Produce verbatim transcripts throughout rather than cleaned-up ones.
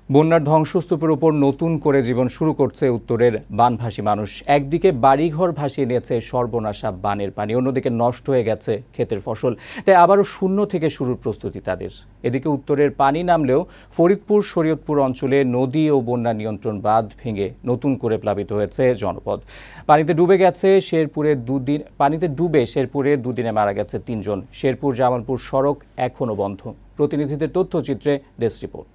বন্যার ধ্বংসস্তূপের উপর নতুন করে জীবন শুরু করছে উত্তরের বানভাসী মানুষ। একদিকে বাড়িঘর ভাসিয়ে নিয়েছে সর্বনাশা বানের পানি, অন্যদিকে নষ্ট হয়ে গেছে ক্ষেতের ফসল। তাই আবারও শূন্য থেকে শুরুর প্রস্তুতি তাদের। এদিকে উত্তরের পানি নামলেও ফরিদপুর শরীয়তপুর অঞ্চলে নদী ও বন্যা নিয়ন্ত্রণ বাঁধ ভেঙে নতুন করে প্লাবিত হয়েছে জনপদ। পানিতে ডুবে গেছে শেরপুরে দুদিন পানিতে ডুবে শেরপুরে দুদিনে মারা গেছে তিনজন। শেরপুর জামালপুর সড়ক এখনও বন্ধ। প্রতিনিধিদের তথ্যচিত্রে ডেস্ক রিপোর্ট।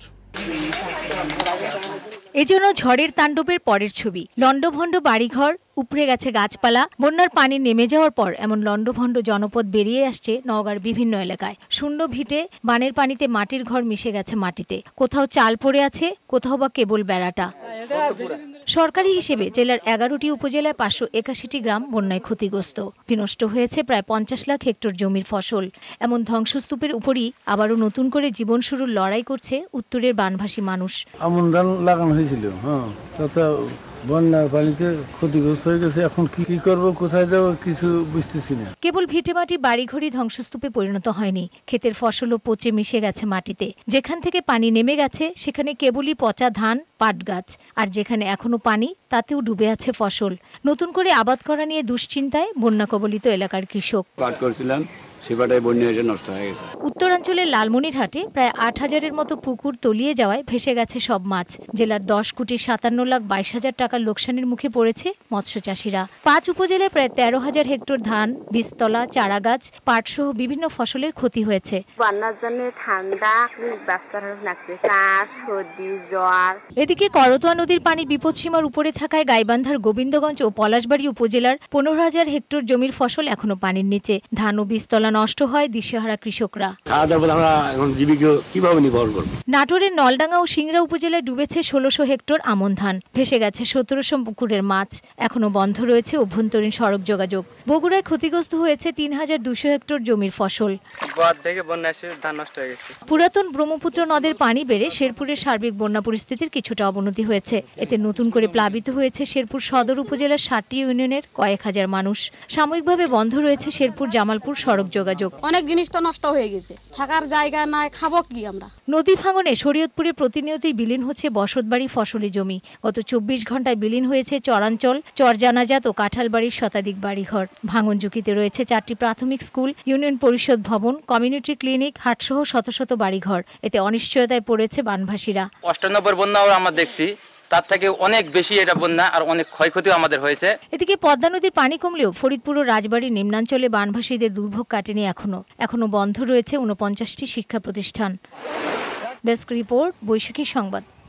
এজন্য ঝড়ের তাণ্ডবের পরের ছবি। লন্ডভন্ড বাড়িঘর, উপড়ে গেছে গাছপালা। বন্যার পানি নেমে যাওয়ার পর এমন লন্ডভন্ড জনপদ বেরিয়ে আসছে নওগাঁর বিভিন্ন এলাকায়। শূন্য ভিটে, বানের পানিতে মাটির ঘর মিশে গেছে মাটিতে। কোথাও চাল পড়ে আছে, কোথাও বা কেবল বেড়াটা। সরকারি হিসেবে জেলার এগারোটি উপজেলায় পাঁচশো একাশিটি গ্রাম বন্যায় ক্ষতিগ্রস্ত। বিনষ্ট হয়েছে প্রায় পঞ্চাশ লাখ হেক্টর জমির ফসল। এমন ধ্বংসস্তূপের উপরই আবারও নতুন করে জীবন শুরুর লড়াই করছে উত্তরের বানভাসী মানুষ। আমন ধান লাগানো হয়েছিল, হ্যাঁ, বন্যার পানিতে ক্ষতিগ্রস্ত হয়ে গেছে। এখন কি করব, কোথায় যাব, কিছু বুঝতেছি না। কেবল ভিটেমাটি বাড়িঘরই ধ্বংসস্তূপে পরিণত হয়নি, ক্ষেতের ফসলও পচে মিশে গেছে মাটিতে। যেখান থেকে পানি নেমে গেছে সেখানে কেবলই পচা ধান, পাট গাছ, আর যেখানে এখনো পানি তাতেও ডুবে আছে ফসল। নতুন করে আবাদ করা নিয়ে দুশ্চিন্তায় বন্যা কবলিত এলাকার কৃষক। পাট করছিলাম, সেবাটাই বন্যা এসে নষ্ট হয়ে গেছে। উত্তরাঞ্চলের লালমনিরহাটে প্রায় আট হাজারের মতো পুকুর তলিয়ে যাওয়ায় ভেসে গেছে সব মাছ। জেলার দশ কোটি সাতান্ন লাখ বাইশ হাজার টাকার লোকসানের মুখে পড়েছে মৎস্য চাষিরা। পাঁচ উপজেলায় প্রায় তেরো হাজার হেক্টর ধান, বীজতলা, চারাগাছ, পাট সহ বিভিন্ন ফসলের ক্ষতি হয়েছে। বন্যার জন্য ঠান্ডা, বাচ্চারা লাগছে কাশ, সর্দি, জ্বর। এদিকে করতোয়া নদীর পানি বিপদসীমার উপরে থাকায় গাইবান্ধার গোবিন্দগঞ্জ ও পলাশবাড়ী উপজেলার পনেরো হাজার হেক্টর জমির ফসল এখনো পানির নিচে। ধান ও বীজতলা নষ্ট হয় দিশেহারা কৃষকরা। নাটোরের নলডাঙ্গা ও সিংড়া উপজেলায় ডুবেছে ষোলোশো হেক্টর আমন ধান, ভেসে গেছে সতেরোশো পুকুরের মাছ। এখনো বন্ধ রয়েছে অভ্যন্তরীণ সড়ক যোগাযোগ। বগুড়ায় ক্ষতিগ্রস্ত হয়েছে তিন হাজার দুশো হেক্টর জমির ফসল। পুরাতন ব্রহ্মপুত্র নদের পানি বেড়ে শেরপুরের সার্বিক বন্যা পরিস্থিতির কিছুটা অবনতি হয়েছে। এতে নতুন করে প্লাবিত হয়েছে শেরপুর সদর উপজেলার ষাটটি ইউনিয়নের কয়েক হাজার মানুষ। সাময়িকভাবে বন্ধ রয়েছে শেরপুর জামালপুর সড়ক যোগাযোগ। অনেক জিনিস তো নষ্ট হয়ে গেছে, থাকার জায়গা নাই, খাবো কি আমরা। নদী ভাঙনে শরীয়তপুরে প্রতিনিয়তই বিলীন হচ্ছে বসতবাড়ি, ফসলি জমি। গত চব্বিশ ঘন্টায় বিলীন হয়েছে চরাঞ্চল, চরজানাজাত ও কাঁঠালবাড়ির শতাধিক বাড়িঘর। ভাঙন ঝুঁকিতে রয়েছে চারটি প্রাথমিক স্কুল, ইউনিয়ন পরিষদ ভবন, কমিউনিটি ক্লিনিক, হাটসহ শত শত বাড়িঘর। এতে অনিশ্চয়তায় পড়েছে বানভাসীরা। অষ্টানব্বই বন্যাও আমরা দেখছি, তার থেকে অনেক বেশি এটা বন্যা আর অনেক ক্ষয়ক্ষতিও আমাদের হয়েছে। এদিকে পদ্মা নদীর পানি কমলেও ফরিদপুর ও রাজবাড়ীর নিম্নাঞ্চলে বানভাসীদের দুর্ভোগ কাটেনি এখনো। এখনো বন্ধ রয়েছে ঊনপঞ্চাশটি শিক্ষা প্রতিষ্ঠান। ডেস্ক রিপোর্ট, বৈশাখী সংবাদ।